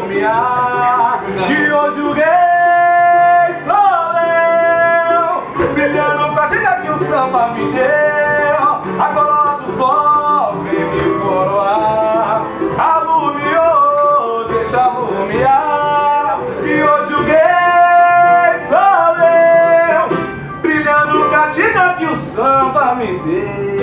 lumiar. E hoje o rei sou eu, brilhando com a ginga que o samba me deu. A coroa do sol vem me coroar. Alumiou, deixa lumiar. E hoje o rei sou eu, brilhando com a ginga que o samba me deu.